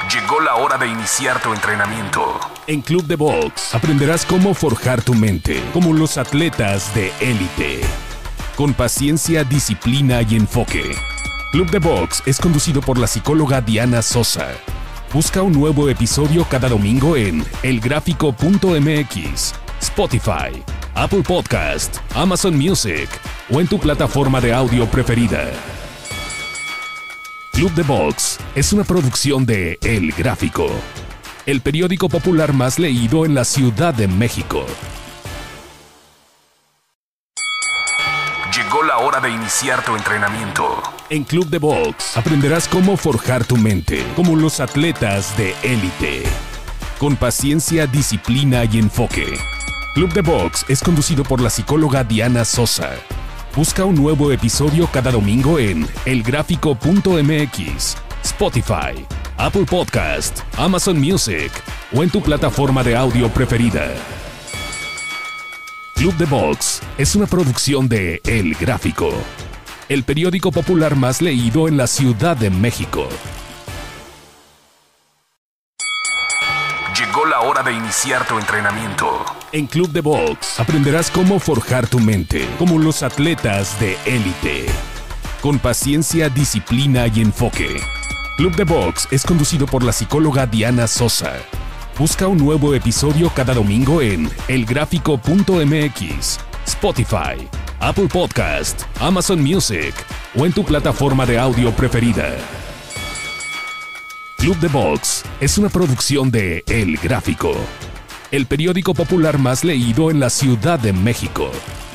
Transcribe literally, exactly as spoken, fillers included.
Llegó la hora de iniciar tu entrenamiento. En Club de Box aprenderás cómo forjar tu mente como los atletas de élite. Con paciencia, disciplina y enfoque. Club de Box es conducido por la psicóloga Diana Sosa. Busca un nuevo episodio cada domingo en el gráfico punto m x, Spotify, Apple Podcast, Amazon Music o en tu plataforma de audio preferida. Club de Box es una producción de El Gráfico, el periódico popular más leído en la Ciudad de México. Llegó la hora de iniciar tu entrenamiento. En Club de Box aprenderás cómo forjar tu mente como los atletas de élite. Con paciencia, disciplina y enfoque. Club de Box es conducido por la psicóloga Diana Sosa. Busca un nuevo episodio cada domingo en el gráfico punto m x, Spotify, Apple Podcast, Amazon Music o en tu plataforma de audio preferida. Club de Box es una producción de El Gráfico, el periódico popular más leído en la Ciudad de México. Llegó la hora de iniciar tu entrenamiento. En Club de Box aprenderás cómo forjar tu mente como los atletas de élite. Con paciencia, disciplina y enfoque. Club de Box es conducido por la psicóloga Diana Sosa. Busca un nuevo episodio cada domingo en el gráfico punto m x, Spotify, Apple Podcast, Amazon Music o en tu plataforma de audio preferida. Club de Box es una producción de El Gráfico, el periódico popular más leído en la Ciudad de México.